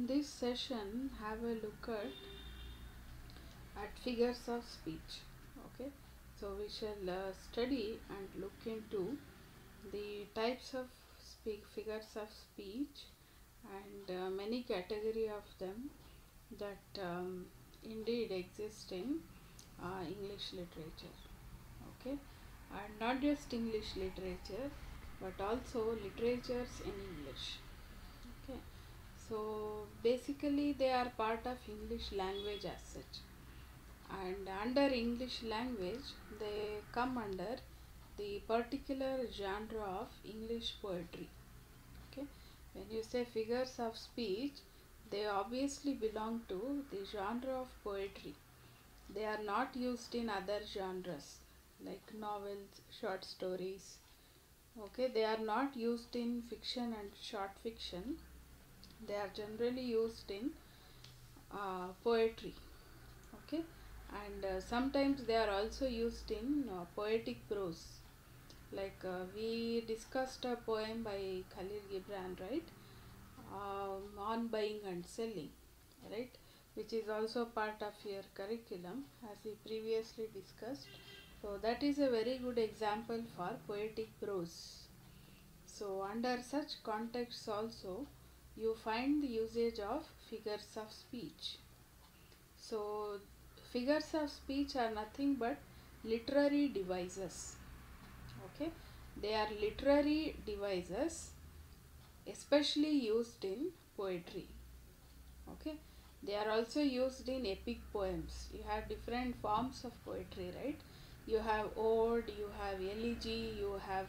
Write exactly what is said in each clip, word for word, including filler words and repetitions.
in this session have a look at, at figures of speech. Okay, so we shall uh, study and look into the types of speak figures of speech and uh, many category of them that um, indeed exist in uh, English literature. Okay, and not just English literature but also literatures in English. Okay, so basically they are part of English language as such, and under English language they come under the particular genre of English poetry. Okay, when you say figures of speech, they obviously belong to the genre of poetry. They are not used in other genres like novels, short stories. Okay, they are not used in fiction and short fiction. They are generally used in uh, poetry. Okay, and uh, sometimes they are also used in uh, poetic prose. Like uh, we discussed a poem by Khalil Gibran, right? Um, on buying and selling, right? Which is also part of your curriculum as we previously discussed. So that is a very good example for poetic prose. So under such contexts also you find the usage of figures of speech. So figures of speech are nothing but literary devices. Okay, they are literary devices especially used in poetry. Okay, they are also used in epic poems. You have different forms of poetry, right? You have ode, you have elegy, you have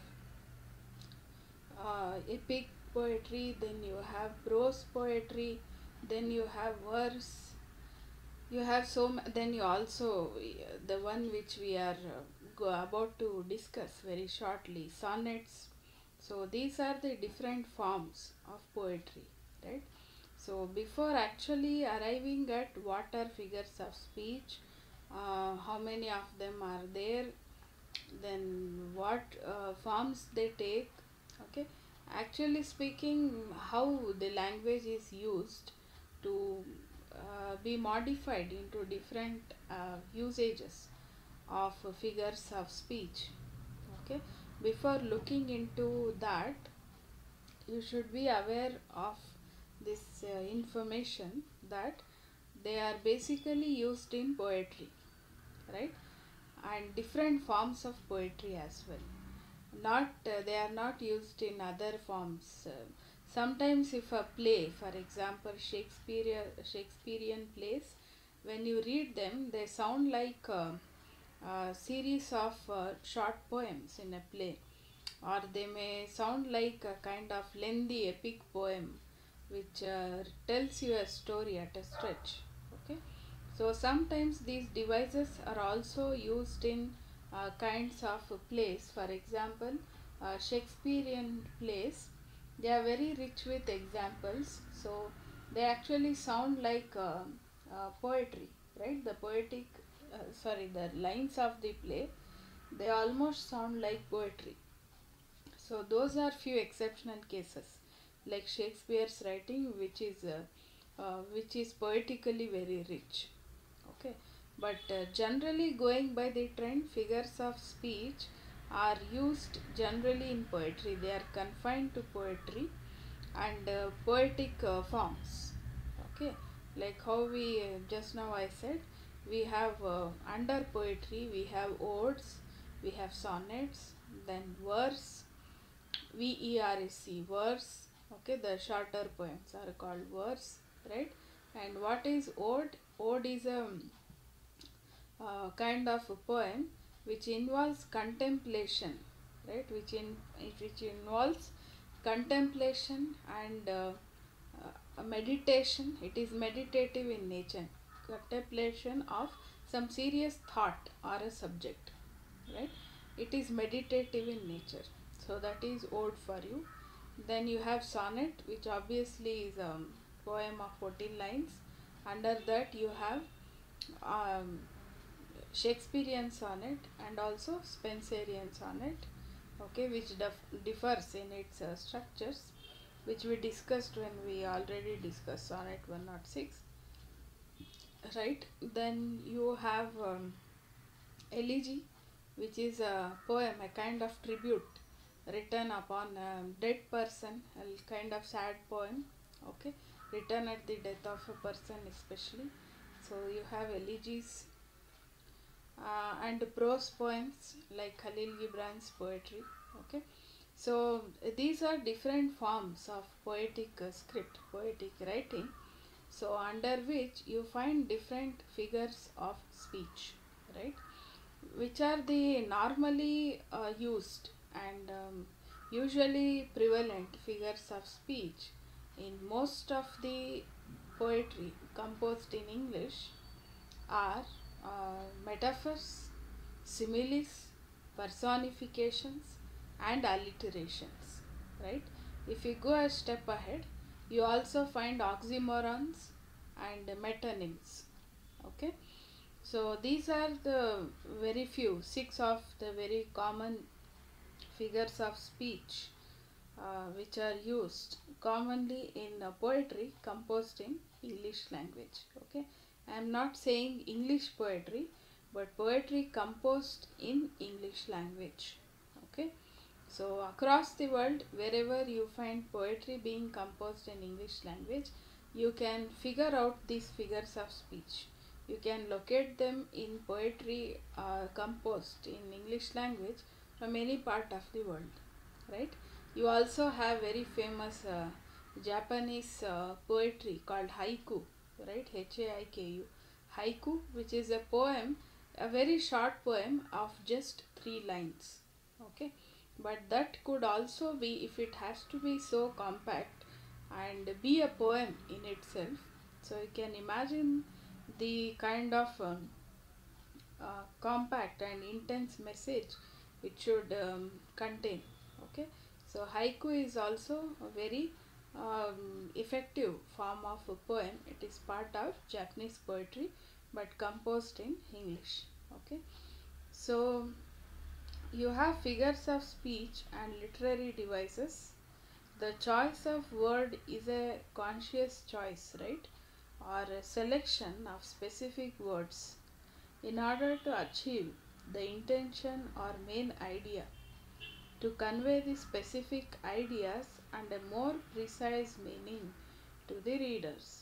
uh, epic poetry, then you have prose poetry, then you have verse, you have so m- then you also uh, the one which we are uh, go about to discuss very shortly, sonnets. So these are the different forms of poetry, right? So before actually arriving at what are figures of speech, uh, how many of them are there, then what uh, forms they take. Okay, actually speaking, how the language is used to uh, be modified into different uh, usages of uh, figures of speech. Okay, before looking into that, you should be aware of this uh, information that they are basically used in poetry, right? And different forms of poetry as well. Not uh, they are not used in other forms. Uh, sometimes if a play, for example shakespeare Shakespearean plays, when you read them they sound like uh, a series of uh, short poems in a play, or they may sound like a kind of lengthy epic poem which uh, tells you a story at a stretch. Okay, so sometimes these devices are also used in uh, kinds of plays. For example, uh, Shakespearean plays, they are very rich with examples, so they actually sound like uh, uh, poetry, right? The poetic, uh, sorry, the lines of the play, they almost sound like poetry. So those are few exceptional cases, like Shakespeare's writing, which is uh, uh, which is poetically very rich. Okay, but uh, generally going by the trend, figures of speech are used generally in poetry. They are confined to poetry and uh, poetic uh, forms. Okay, like how we uh, just now I said, we have uh, under poetry we have odes, we have sonnets, then verse, verse, verse. Okay, the shorter poems are called verse, right? And what is ode? Ode is a uh, kind of a poem which involves contemplation, right? Which in which involves contemplation and uh, uh, a meditation. It is meditative in nature, contemplation of some serious thought or a subject, right? It is meditative in nature, so that is ode for you. Then you have sonnet, which obviously is a poem of fourteen lines. Under that you have um, Shakespearean sonnet and also Spenserian sonnet, okay, which dif- differs in its uh, structures. which we discussed when we already discussed sonnet one oh six, right? Then you have um, elegy, which is a poem, a kind of tribute written upon a dead person, a kind of sad poem, okay, written at the death of a person especially. So you have elegies, uh, and prose poems like Khalil Gibran's poetry, okay. So these are different forms of poetic uh, script, poetic writing, so under which you find different figures of speech, right, which are the normally uh, used and um, usually prevalent figures of speech in most of the poetry composed in English are uh, metaphors, similes, personifications, and alliterations, right? If you go a step ahead, you also find oxymorons and metonyms, okay. So these are the very few, six of the very common figures of speech uh, which are used commonly in uh, poetry composed in English language. Okay, I am not saying English poetry, but poetry composed in English language. Okay, so across the world, wherever you find poetry being composed in English language, you can figure out these figures of speech. You can locate them in poetry uh, composed in English language from any part of the world, right? You also have very famous uh, Japanese uh, poetry called haiku, right? H A I K U. Haiku, which is a poem, a very short poem of just three lines. Okay, but that could also be, if it has to be so compact and be a poem in itself. So you can imagine the kind of um, uh, compact and intense message it should um, contain. Okay, so haiku is also a very um, effective form of a poem. It is part of Japanese poetry but composed in English. Okay, so you have figures of speech and literary devices. The choice of word is a conscious choice, right, or a selection of specific words in order to achieve the intention or main idea, to convey the specific ideas and a more precise meaning to the readers.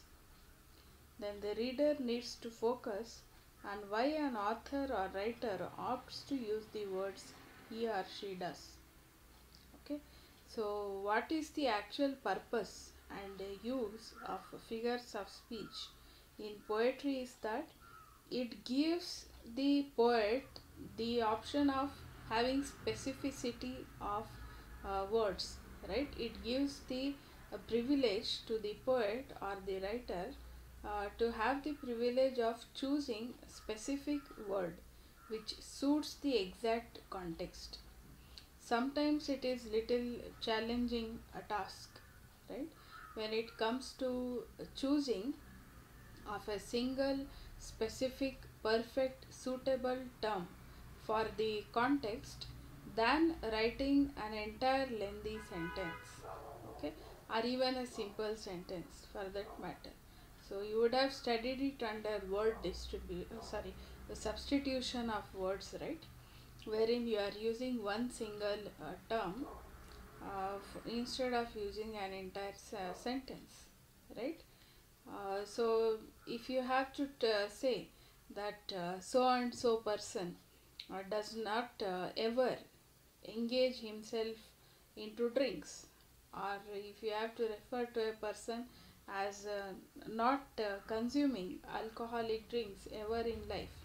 Then the reader needs to focus on why an author or writer opts to use the words he or she does. Okay, so what is the actual purpose and use of figures of speech in poetry is that it gives the poet the option of having specificity of uh, words, right? It gives the uh, privilege to the poet or the writer uh, to have the privilege of choosing a specific word which suits the exact context. Sometimes it is little challenging a task, right, when it comes to choosing of a single specific perfect suitable term for the context than writing an entire lengthy sentence, okay, or even a simple sentence for that matter. So you would have studied it under word distribu- uh, sorry, the substitution of words, right, wherein you are using one single uh, term uh, f- instead of using an entire s- sentence, right. Uh, so if you have to t- uh, say that uh, so and so person uh, does not uh, ever engage himself into drinks, or if you have to refer to a person as uh, not uh, consuming alcoholic drinks ever in life,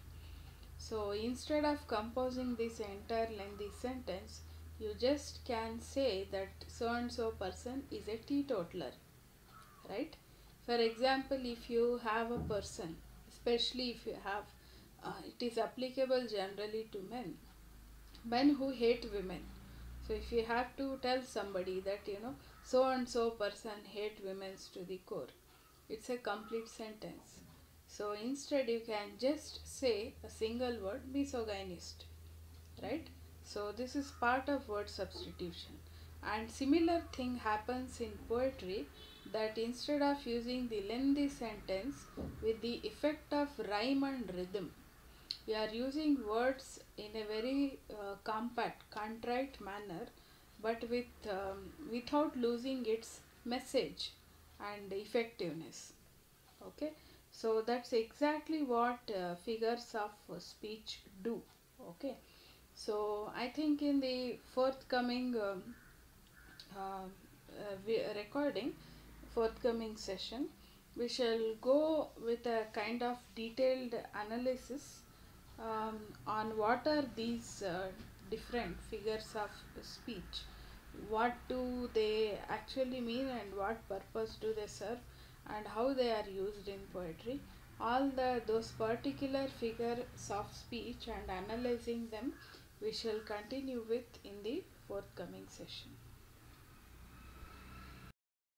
so instead of composing this entire lengthy sentence, you just can say that so and so person is a teetotaler, right? For example, if you have a person, especially if you have, uh, it is applicable generally to men, men who hate women. So if you have to tell somebody that, you know, so and so person hate women to the core, it's a complete sentence. So instead you can just say a single word, misogynist, right? So this is part of word substitution. And similar thing happens in poetry, that instead of using the lengthy sentence with the effect of rhyme and rhythm, we are using words in a very uh, compact, contrite manner, but with um, without losing its message and effectiveness. Okay, so that's exactly what uh, figures of uh, speech do. Okay, so I think in the forthcoming um, uh, uh, vi- recording, forthcoming session, we shall go with a kind of detailed analysis um, on what are these uh, different figures of speech, what do they actually mean, and what purpose do they serve, and how they are used in poetry. All the those particular figures of speech and analyzing them, we shall continue with in the forthcoming session.